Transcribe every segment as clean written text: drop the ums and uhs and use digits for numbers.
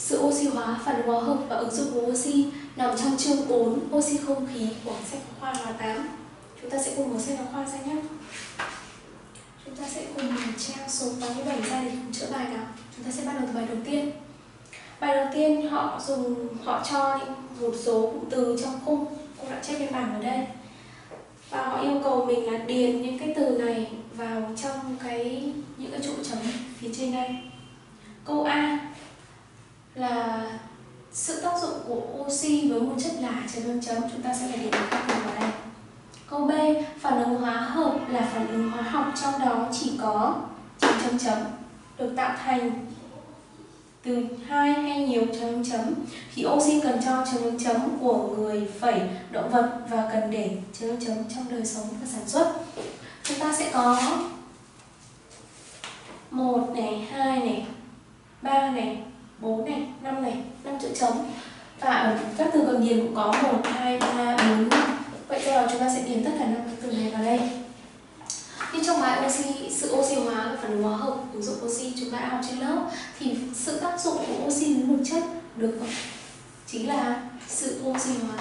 Sự oxy hóa, phản ứng hóa học và ứng dụng của oxy nằm trong chương 4 oxy không khí của sách giáo khoa hóa 8. Chúng ta sẽ cùng mở sách giáo khoa ra nhé. Chúng ta sẽ cùng mở trang số 87 ra để cùng chữa bài nào. Chúng ta sẽ bắt đầu từ bài đầu tiên. Bài đầu tiên họ cho một số cụm từ trong khung. Cô đã chép lên bảng ở đây. Và họ yêu cầu mình là điền những cái từ này vào trong những cái chỗ trống phía trên đây. Câu A là sự tác dụng của oxy với một chất lạ chấm chấm, chúng ta sẽ phải điền các từ vào đây. Câu B, phản ứng hóa hợp là phản ứng hóa học trong đó chỉ có chấm chấm được tạo thành từ hai hay nhiều chấm thì oxy cần cho chấm của người phẩy động vật và cần để chấm trong đời sống và sản xuất. Chúng ta sẽ có 1 này, 2 này, 3 này, 4 này, 5 này, 5 chữ chấm. Và ở các từ cần điền cũng có 1, 2, 3, 4, 5. Vậy do đó chúng ta sẽ điền tất cả 5 từ này vào đây. Như trong bài sự oxy hóa và phản ứng hóa hợp ứng dụng oxy chúng ta đã học trên lớp thì sự tác dụng của oxy với một chất được chính là sự oxy hóa.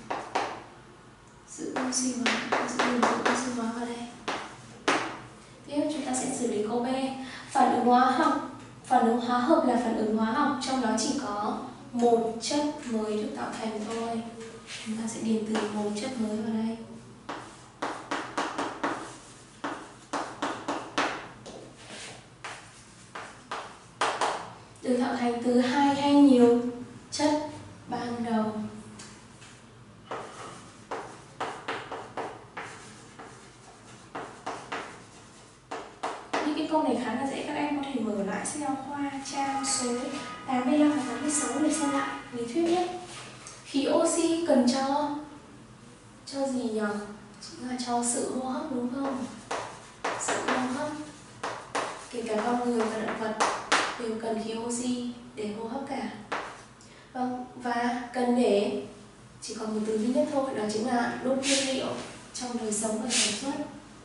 Sự oxy hóa vào đây. Tiếp chúng ta sẽ xử lý câu B. Phản ứng hóa hợp là phản ứng hóa học trong đó chỉ có một chất mới được tạo thành thôi. Chúng ta sẽ điền từ một chất mới vào đây. Được tạo thành từ hai hay nhiều chất ban đầu. Những cái câu này khá là dễ, các em có thể mở lại sách giáo khoa trang số 85 và 86 để xem lại lý thuyết nhé. Khí oxy cần cho gì nhỉ? Chính là cho sự hô hấp đúng không? Sự hô hấp. Kể cả con người và động vật đều cần khí oxy để hô hấp cả. Vâng, và cần để chỉ còn một từ duy nhất thôi, đó chính là đốt nhiên liệu trong đời sống và sản xuất.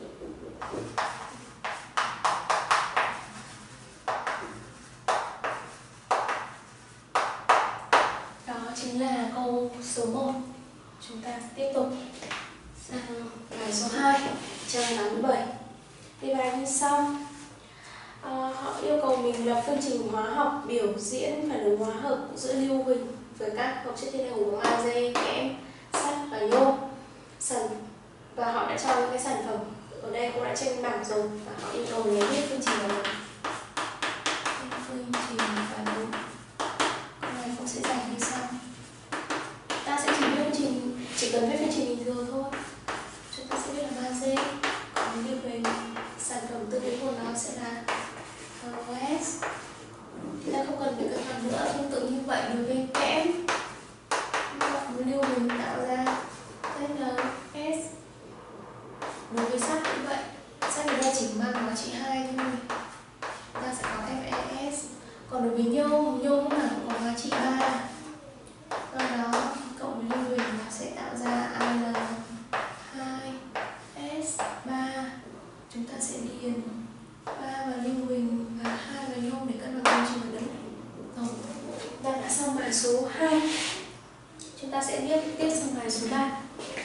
Đó chính là câu số 1. Chúng ta tiếp tục sang bài số 2, trang 87. Đề bài như sau. Họ yêu cầu mình lập phương trình hóa học biểu diễn phản ứng hóa hợp giữa lưu huỳnh với các hợp chất thiên thể gồm magie, kẽm, sắt và nhôm. Và họ đã cho những cái sản phẩm ở đây cũng đã trên bảng rồi và họ yêu cầu mình viết phương trình vào đây. Phương trình phản ứng. Câu này cũng sẽ giải như sau. Ta sẽ chỉ cần viết phương trình bình thường thôi. Chúng ta sẽ viết là magie, còn lưu huỳnh sản phẩm tương ứng của nó sẽ là OS. Thì ta không cần phải cân bằng nữa. Tương tự như vậy đối với kẽm, lưu huỳnh tạo ra NS. Đối với sắt cũng vậy. Sắt ở đây chỉ mang giá trị 2 thôi, ta sẽ có FeS. Còn đối với nhôm lúc nào cũng có giá trị 3. Do đó cộng với lưu huỳnh nó sẽ tạo ra Al2S3. Chúng ta sẽ điền 3 vào lưu huỳnh và 2 vào nhôm để cân bằng môi trường đứng. Rồi, ta đã xong bài số 2. Chúng ta sẽ tiếp sang bài số 3.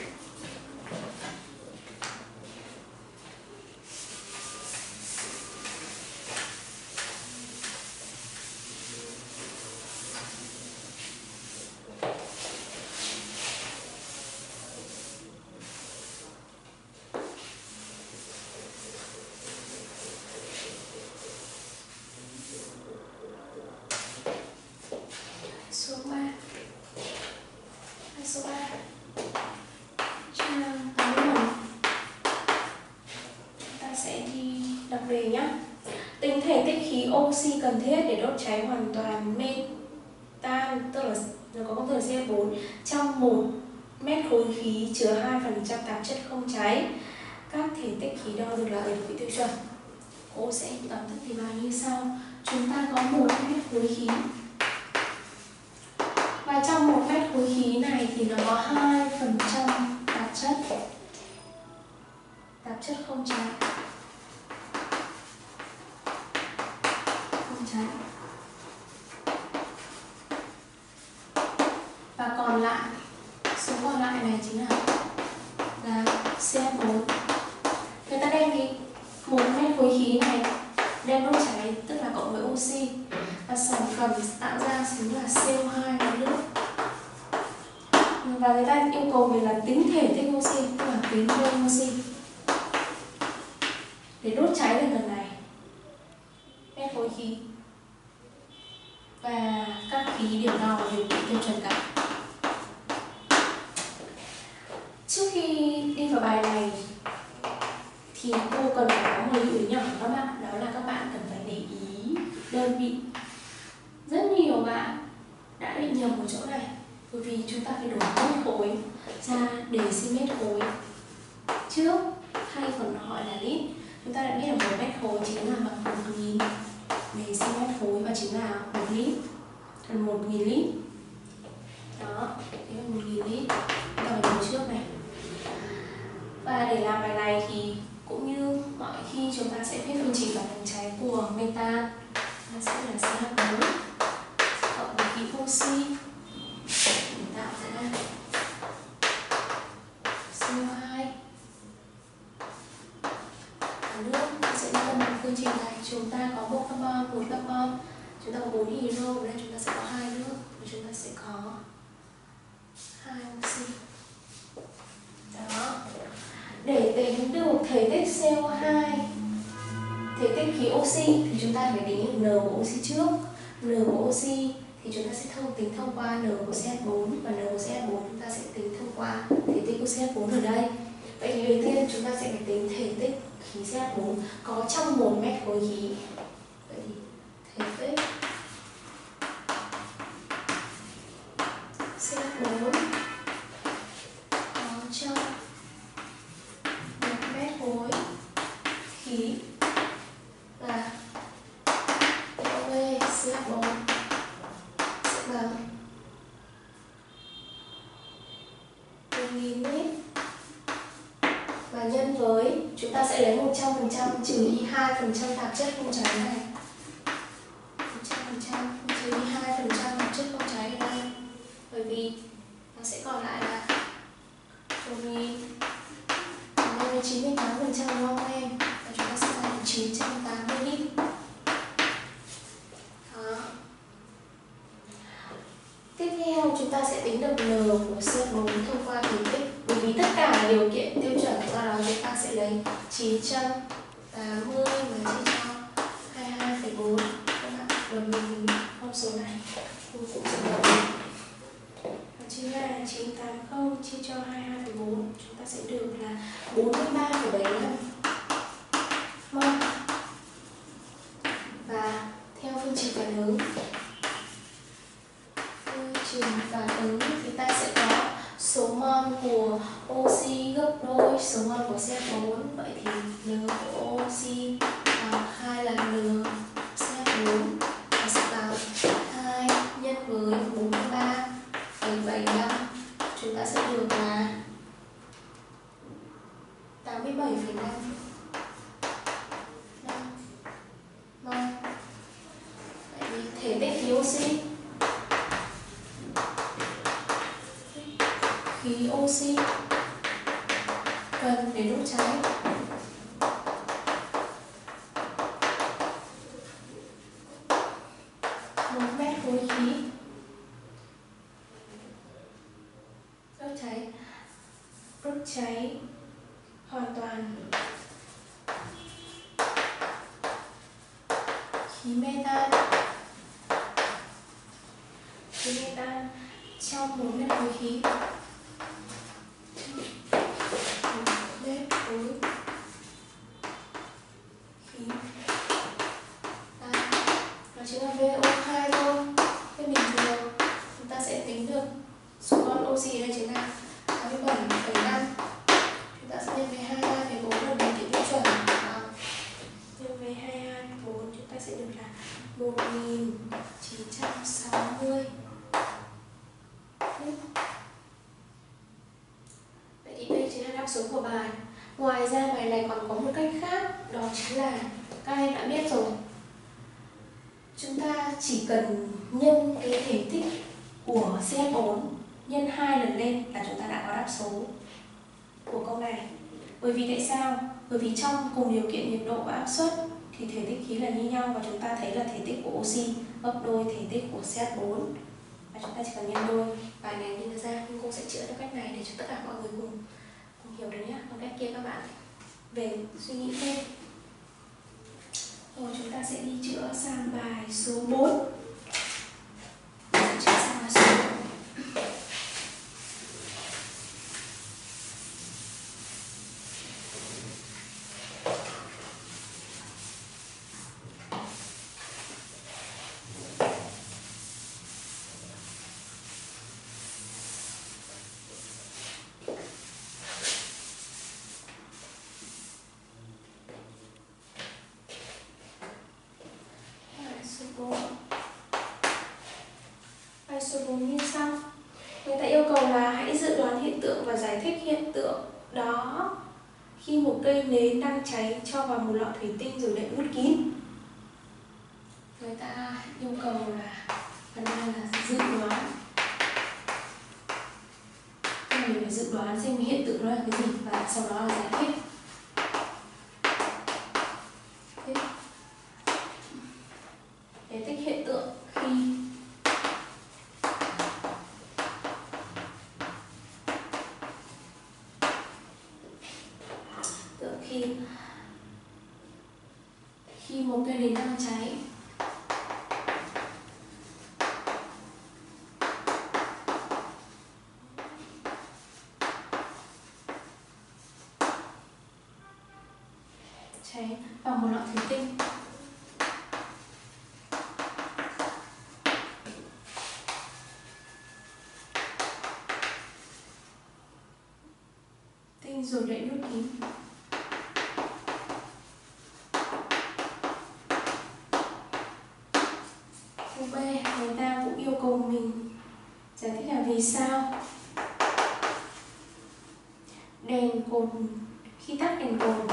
Trang 87. Ta sẽ đi đọc đề nhé. Tính thể tích khí oxy cần thiết để đốt cháy hoàn toàn metan, tức là nó có công thức là CH4, trong 1 mét khối khí chứa 2% tạp chất không cháy. Các thể tích khí đo được là ở vị tiêu chuẩn. Cô sẽ tóm tắt đề bài như sau. Chúng ta có 1 mét khối khí. Và trong 1 mét khối khí này thì nó có 2% tạp chất không cháy. còn lại, số còn lại này chính là CH4. Người ta đem cái 1 mét khối khí này đem đốt cháy, tức là cộng với oxy, và sản phẩm tạo ra chính là CO2 và nước. Và người ta yêu cầu mình là tính thể tích oxy, tức là tính mol oxy, để đốt cháy được lần này mét khối khí. Và các khí điểm nào đều bị tiêu chuẩn cả. Trước khi đi vào bài này thì cô cần phải có một lưu ý nhỏ các bạn, đó là các bạn cần phải để ý đơn vị. Rất nhiều bạn đã bị nhầm ở chỗ này, bởi vì chúng ta phải đổi mét khối ra deci-mét khối trước, hay còn gọi là lít. Chúng ta đã biết là 1 mét khối chính là bằng 1.000 deci-mét khối, và chính là 1 lít, gần 1.000 lít. Đó, thế là 1.000 lít. Chúng ta phải đổi trước này. Và để làm bài này thì cũng như mọi khi chúng ta sẽ viết phương trình phản ứng cháy của metan, nó sẽ là CH4 cộng với khí oxy để tạo ra CO2 và nước. Ta sẽ đi cân bằng phương trình này. Chúng ta có 1 carbon, chúng ta có 4 hydro, và đây chúng ta sẽ có 2 nước, và chúng ta sẽ có 2 oxy. Đó. Để tính được thể tích CO2, thể tích khí oxy, thì chúng ta phải tính được N của oxy trước. N của oxy thì chúng ta sẽ tính thông qua N của CH4, và N của CH4 chúng ta sẽ tính thông qua thể tích của CH4 ở đây. Vậy thì đầu tiên chúng ta sẽ phải tính thể tích khí CH4 có trong 1 mét khối khí. Vậy thì thể tích CH4 có trong 1 mét khối khí là OV CH4 sẽ bằng 1.000 lít, và nhân với, chúng ta sẽ lấy 100% trừ đi 2% tạp chất không cháy này, 100% trừ đi 2% tạp chất không cháy ở đây, bởi vì nó sẽ còn lại là 1.000 với 98% đúng không em? Và chúng ta sẽ ra được 980 lít. Đó. Tiếp theo chúng ta sẽ tính được N của CH4 thông qua thể tích, bởi vì tất cả là điều kiện tiêu chuẩn, do đó chúng ta sẽ lấy 980 và chia cho 22,4. Các bạn đồng mình con số này cô cũng sẽ đồng. Chính là 980 chia cho 22,4, chúng ta sẽ được là 43,75 mol. Và theo phương trình phản ứng thì ta sẽ có số mol của oxy gấp đôi số mol của CH4. Vậy thì N của oxy bằng 2 lần N CH4, và sẽ bằng 2 nhân với 43,75, chúng ta sẽ được là 87,5 mol. Vậy thì thể tích khí oxy, cần để đốt cháy một mét khối khí, đốt cháy hoàn toàn khí metan trong 1 mét khối khí. Nó chính là VO2 thôi. Thế bình thường chúng ta sẽ tính được số con oxy đây chính là 87,5. Chúng ta sẽ nhân với 22,4 là điều kiện tiêu chuẩn. Nhân với 22,4 chúng ta sẽ được là 1960. Vậy thì đây chính là đáp số của bài. Ngoài ra bài này còn có một cách khác, đó chính là các em đã biết rồi, chúng ta chỉ cần nhân cái thể tích của CH4 nhân 2 lần lên là chúng ta đã có đáp số của câu này. Bởi vì tại sao? Bởi vì trong cùng điều kiện nhiệt độ và áp suất thì thể tích khí là như nhau, và chúng ta thấy là thể tích của oxy gấp đôi thể tích của CH4, và chúng ta chỉ cần nhân đôi. Bài này nhìn ra nhưng cô sẽ chữa theo cách này để cho tất cả mọi người cùng hiểu được nhé. Còn cách kia các bạn về suy nghĩ thêm. Rồi chúng ta sẽ đi chữa sang bài số 4. Chữa sang bài số 4. Bài số 4 như sau. Người ta yêu cầu là hãy dự đoán hiện tượng và giải thích hiện tượng đó khi một cây nến đang cháy cho vào một lọ thủy tinh rồi đậy nút kín. Người ta yêu cầu là phần này là dự đoán. Mình phải dự đoán xem hiện tượng đó là cái gì và sau đó là giải thích. Giải thích hiện tượng khi một cây nến đang cháy vào một lọ thủy tinh. Rồi đậy nút kín. Câu B, người ta cũng yêu cầu mình giải thích là vì sao đèn cồn khi tắt đèn cồn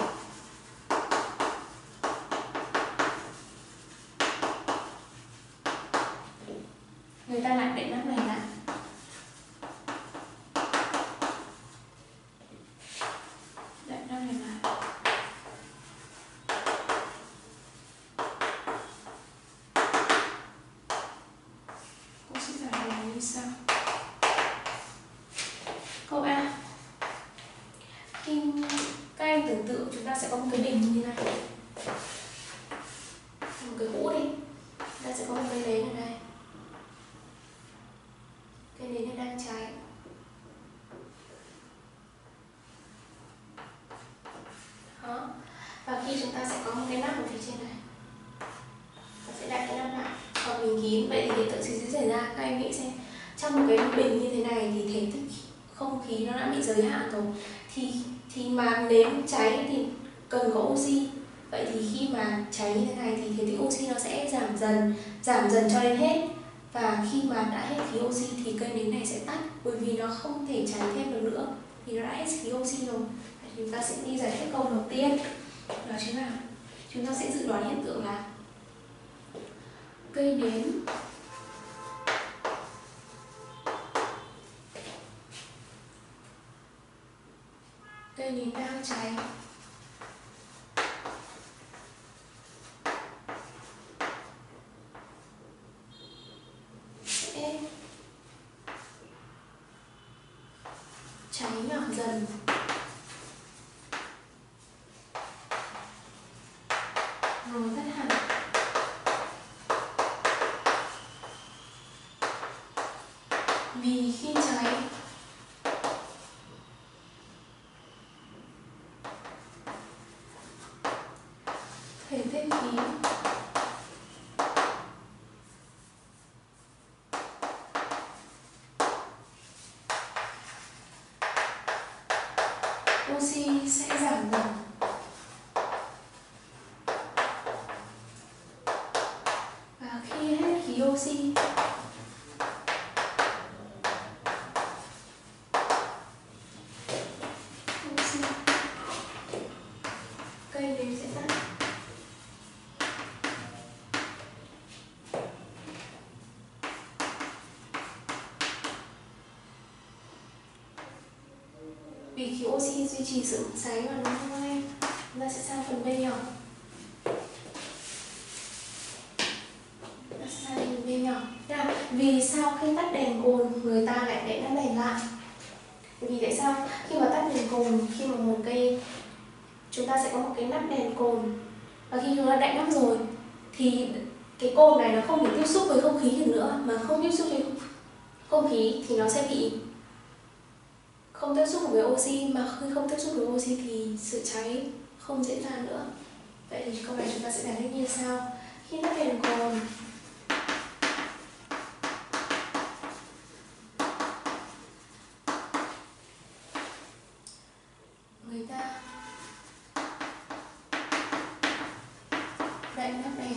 người ta lại đậy nắp này lại. Câu A. Khi các em tưởng tượng chúng ta sẽ có một cái bình như thế này, một cái hũ đi, chúng ta sẽ có một cây nến ở đây, cây nến này đang cháy. Đó. Và khi chúng ta sẽ có một cái nắp ở phía trên này, ta sẽ đặt cái nắp lại, còn bình kín. Vậy thì hiện tượng gì sẽ xảy ra? Các em nghĩ xem, trong một cái bình như thế này thì thể tích không khí nó đã bị giới hạn rồi, thì mà nến cháy thì cần có oxy. Vậy thì khi mà cháy như thế này thì thể tích oxy nó sẽ giảm dần cho đến hết. Và khi mà đã hết khí oxy thì cây nến này sẽ tắt, bởi vì nó không thể cháy thêm được nữa, thì nó đã hết khí oxy rồi. Vậy thì chúng ta sẽ đi giải thích câu đầu tiên, đó chính là chúng ta sẽ dự đoán hiện tượng là cây nến đang cháy sẽ cháy nhỏ dần rồi tắt hẳn. Vì khi cháy thể tích khí oxy sẽ giảm dần. Và khi hết khí oxy cây nến sẽ tắt. vì khí oxy duy trì sự cháy mà, đúng không em? Chúng ta sẽ sang phần B nhỏ. Vì sao khi tắt đèn cồn người ta lại để tắt đèn lại? Vì tại sao khi mà tắt đèn cồn, khi mà một cây chúng ta sẽ có một cái nắp đèn cồn, và khi chúng ta đậy nắp rồi thì cái cồn này nó không thể tiếp xúc với không khí được nữa, mà không tiếp xúc với không khí thì nó sẽ bị không tiếp xúc với oxy, mà khi không tiếp xúc với oxy thì sự cháy không diễn ra nữa. Vậy thì câu này chúng ta sẽ giải thích như sau. Khi tắt đèn cồn, người ta đậy nắp đèn,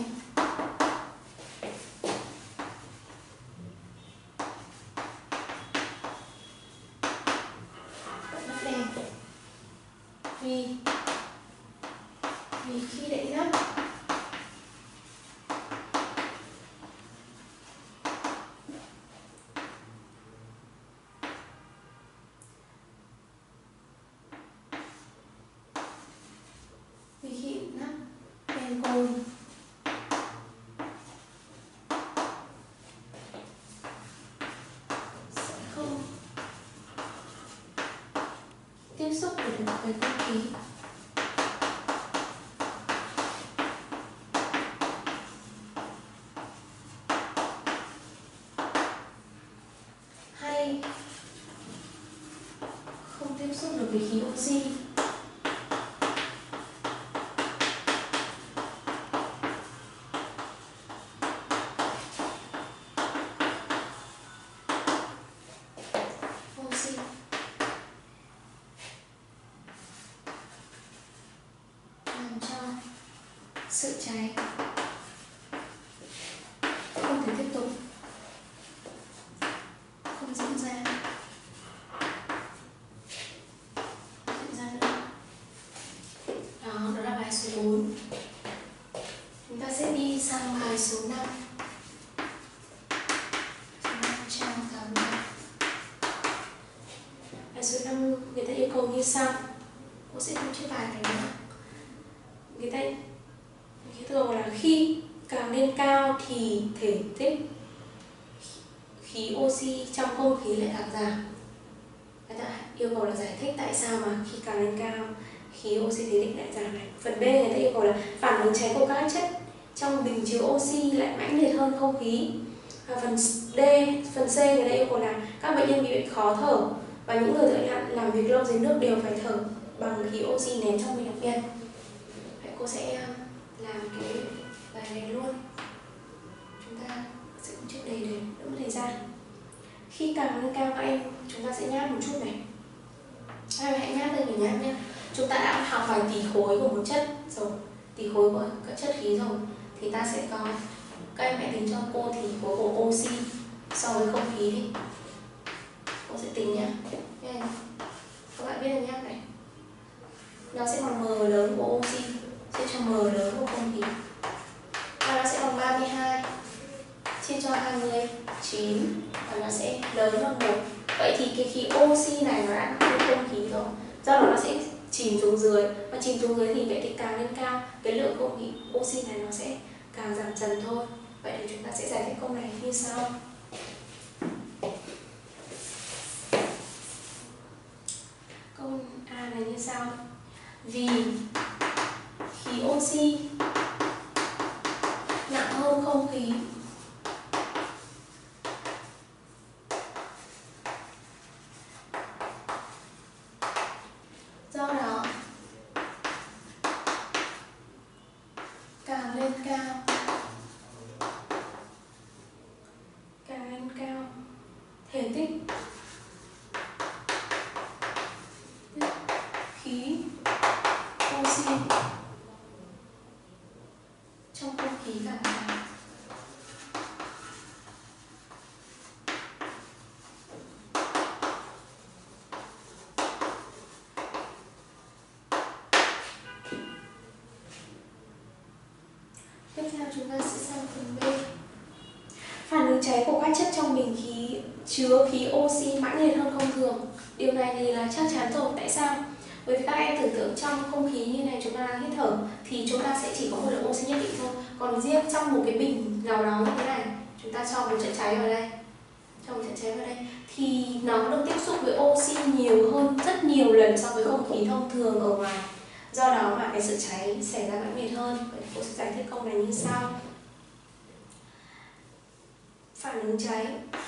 vì khi đậy nắp đèn cồn sẽ không tiếp xúc được với không khí. Hay không tiếp xúc được với khí oxy. Làm cho sự cháy không thể tiếp tục, không diễn ra nữa. Đó là bài số 4. Chúng ta sẽ đi sang bài số 5. Bài số 5 người ta yêu cầu như sau. Cô sẽ không chép bài này nữa. Người ta yêu cầu là khi càng lên cao thì thể tích khí oxy trong không khí lại càng giảm. Người ta yêu cầu là giải thích tại sao mà khi càng lên cao khí oxy thể tích lại giảm này. Phần B người ta yêu cầu là phản ứng cháy của các chất trong bình chứa oxy lại mãnh liệt hơn không khí. Và phần C người ta yêu cầu là các bệnh nhân bị bệnh khó thở và những người thợ lặn làm việc lâu dưới nước đều phải thở bằng khí oxy nén trong bình đặc biệt. Vậy cô sẽ làm cái bài này luôn. Chúng ta sẽ cũng trước đây để đỡ thời gian. Khi càng lên cao các em, chúng ta sẽ nháp một chút này. Hãy nháp đây mình nháp nhé. Chúng ta đã học bài tỷ khối của một chất rồi, tỷ khối của các chất khí rồi, thì ta sẽ có, các em hãy tính cho cô tỷ khối của oxy so với không khí đi. Cô sẽ tính nhé. Các bạn biết là nháp này, nó sẽ bằng m lớn của oxy chia cho m lớn của không khí, và nó sẽ bằng 32 chia cho 29, và nó sẽ lớn hơn 1. Vậy thì cái khí oxy này nó đã nặng hơn không khí rồi, do đó nó sẽ chìm xuống dưới, và chìm xuống dưới thì vậy thì càng lên cao cái lượng không khí oxy này nó sẽ càng giảm dần thôi. Vậy thì chúng ta sẽ giải thích câu này như sau. Câu A này như sau. Vì khí oxy nặng hơn không khí, do đó càng lên cao thể tích khí oxy trong không khí càng cao. Tiếp theo chúng ta sẽ sang phần B. Phản ứng cháy của các chất trong bình khí chứa khí oxy mãnh liệt hơn thông thường. Điều này thì là chắc chắn rồi. Tại sao? Bởi vì các em tưởng tượng trong không khí như này chúng ta hít thở thì chúng ta sẽ chỉ có một lượng oxy nhất định thôi. Còn riêng trong một cái bình nào đó như thế này, chúng ta cho một chất cháy vào đây, thì nó được tiếp xúc với oxy nhiều hơn rất nhiều lần so với không khí thông thường ở ngoài. Do đó mà cái sự cháy xảy ra mãnh liệt hơn. Vậy cô sẽ giải thích câu này như sau. Phản ứng cháy.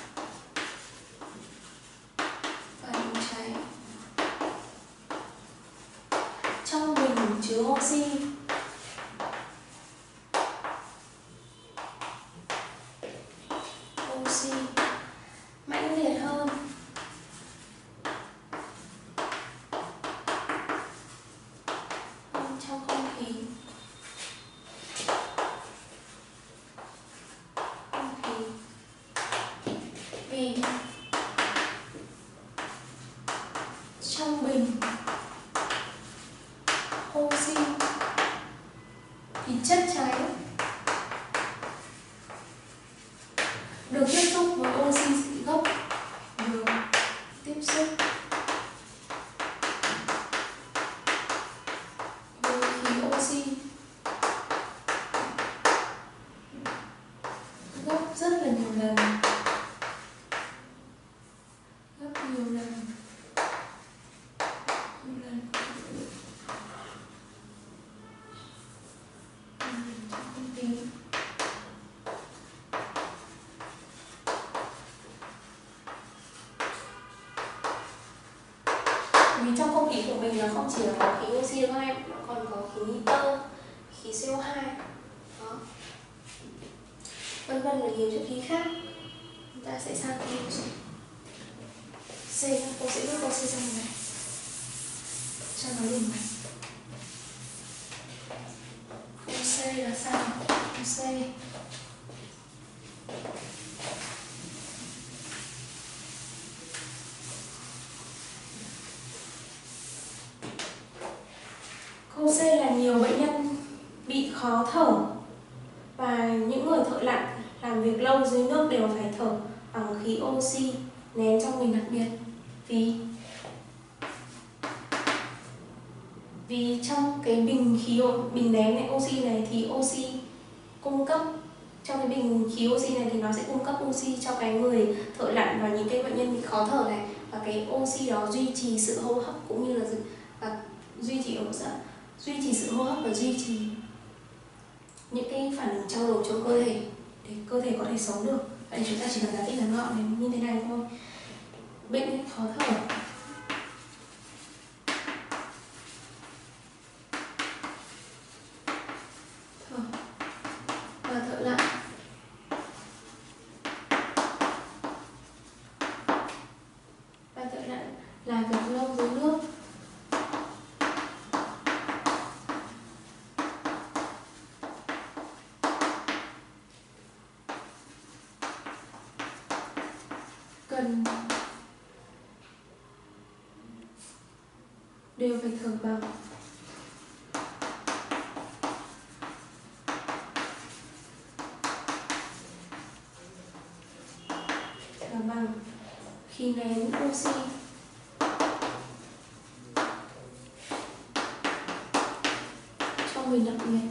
Trong bình chứa oxy mãnh liệt hơn trong không khí. Vì trong bình oxy thì chất cháy được tiếp xúc với oxy gốc, được tiếp xúc với khí oxy gốc rất là nhiều lần, vì trong không khí của mình là không chỉ là có khí oxy đâu các em, nó còn có khí nitơ, khí CO2, đó, vân vân là nhiều chất khí khác. Chúng ta sẽ sang câu C. Cô sẽ viết câu C sang này cho nó liền mạch. Câu C là sao? Câu C Câu C là nhiều bệnh nhân bị khó thở và những người thợ lặn làm việc lâu dưới nước đều phải thở bằng khí oxy nén trong bình đặc biệt. Vì trong cái bình nén này, oxy này thì oxy cung cấp trong cái bình khí oxy này thì nó sẽ cung cấp oxy cho cái người thợ lặn và những cái bệnh nhân bị khó thở này, và cái oxy đó duy trì sự hô hấp cũng như là duy trì sự hô hấp và duy trì những cái phản ứng trao đổi trong cơ thể để cơ thể có thể sống được. Vậy chúng ta chỉ cần giải thích ngắn gọn này như thế này thôi. Bệnh nhân khó thở và thợ lặn làm việc lâu dưới nước đều phải thở bằng khí nén oxy trong bình đặc biệt.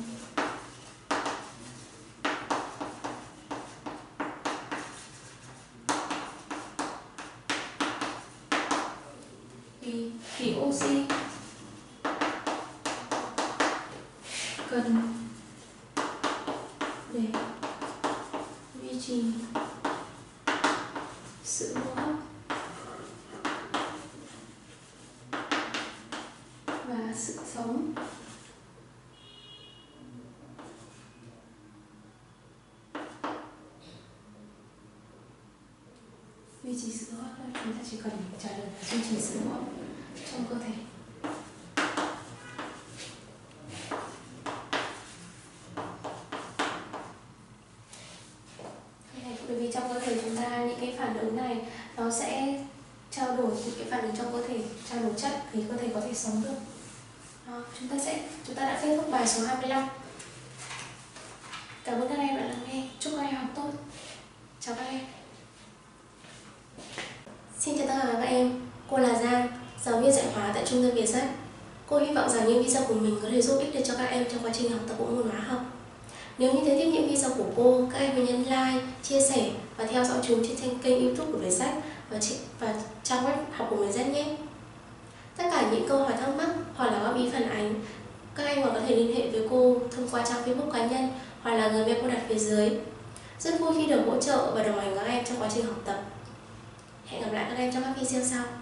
Vì khí oxy cần để duy trì sự hô hấp và sự sống. Duy trì sự hô hấp, chúng ta chỉ cần trả lời là duy trì sự hô hấp trong cơ thể. Bởi vì trong cơ thể chúng ta những cái phản ứng này nó sẽ trao đổi những cái phản ứng trong cơ thể, trao đổi chất thì cơ thể có thể sống được. Đó, chúng ta đã kết thúc bài số 25. Cảm ơn các em đã lắng nghe. Chúc các em học tốt. Chào các em. Xin chào tất cả các em, cô là Giang, giáo viên dạy hóa tại Trung tâm Việt Sách. Cô hy vọng rằng những video của mình có thể giúp ích được cho các em trong quá trình học tập bộ môn hóa học. Nếu như thấy thích những video của cô, các em hãy nhấn like, chia sẻ và theo dõi chúng trên kênh YouTube của Việt Sách và trang web học của Việt Sách nhé. Tất cả những câu hỏi thắc mắc hoặc là góp ý phản ánh, các em còn có thể liên hệ với cô thông qua trang Facebook cá nhân hoặc là gmail cô đặt phía dưới. Rất vui khi được hỗ trợ và đồng hành với các em trong quá trình học tập. Hẹn gặp lại các em trong các video sau.